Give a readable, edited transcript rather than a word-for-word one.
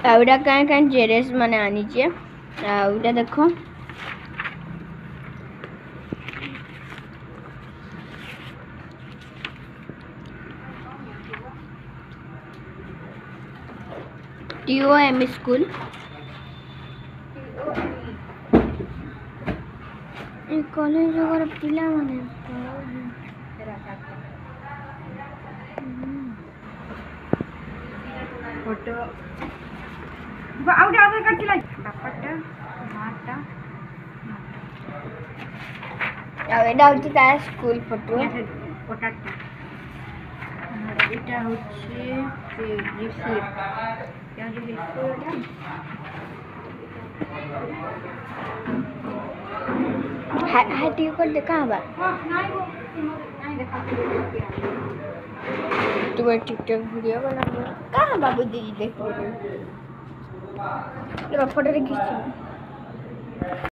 outta कहीं जेरेस मैंने आनी चाहिए आउटा देखो TOM स्कूल कॉलेज पिला माने फोटो आउटा आधार कार्ड चिला बापाटा माटा एटा होची ता स्कूल फोटो फोटाटा এটা হচ্ছে রিসিপ্ট কেন রিসিপ্ট हां टी को देखा बा नहीं वो नहीं देखा तू टिकटॉक वीडियो बना कहां बाबू दीदी देख रहे हो फोटो खींच